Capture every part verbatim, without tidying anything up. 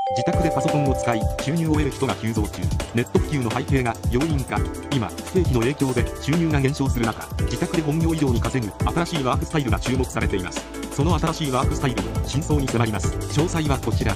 自宅でパソコンを使い収入を得る人が急増中。ネット普及の背景が要因か。今不景気の影響で収入が減少する中、自宅で本業以上に稼ぐ新しいワークスタイルが注目されています。その新しいワークスタイルの真相に迫ります。詳細はこちら。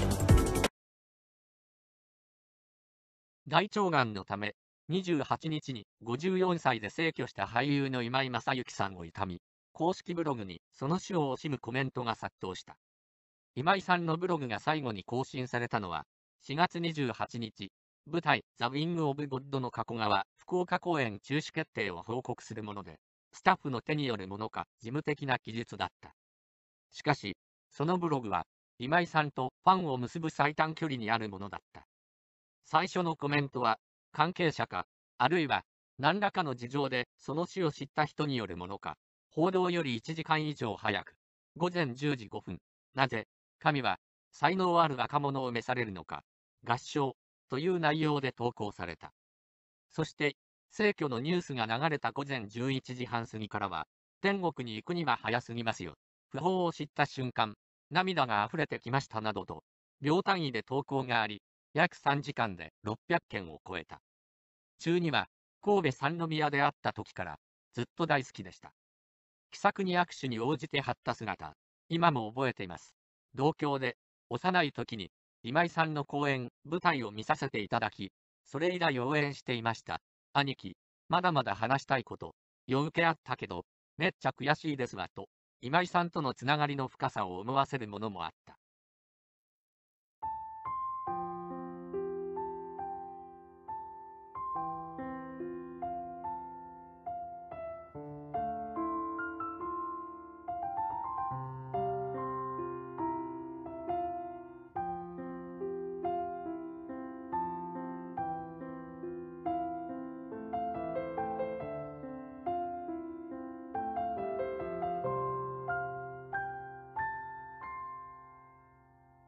大腸がんのためにじゅうはちにちにごじゅうよんさいで逝去した俳優の今井正幸さんを悼み、公式ブログにその死を惜しむコメントが殺到した。今井さんのブログが最後に更新されたのはしがつにじゅうはちにち、舞台「ザ・ウィング・オブ・ゴッド」の加古川福岡公演中止決定を報告するもので、スタッフの手によるものか事務的な記述だった。しかし、そのブログは今井さんとファンを結ぶ最短距離にあるものだった。最初のコメントは、関係者か、あるいは何らかの事情でその死を知った人によるものか、報道よりいちじかん以上早く、ごぜんじゅうじごふん、なぜ、神は才能ある若者を召されるのか、合唱という内容で投稿された。そして、逝去のニュースが流れたごぜんじゅういちじはん過ぎからは、天国に行くには早すぎますよ。訃報を知った瞬間、涙が溢れてきましたなどと、秒単位で投稿があり、約さんじかんでろっぴゃっけんを超えた。中には、神戸三宮で会った時から、ずっと大好きでした。気さくに握手に応じて貼った姿、今も覚えています。同郷で、幼い時に、今井さんの公演、舞台を見させていただき、それ以来応援していました。兄貴、まだまだ話したいこと、よ受けあったけど、めっちゃ悔しいですわと、今井さんとのつながりの深さを思わせるものもあった。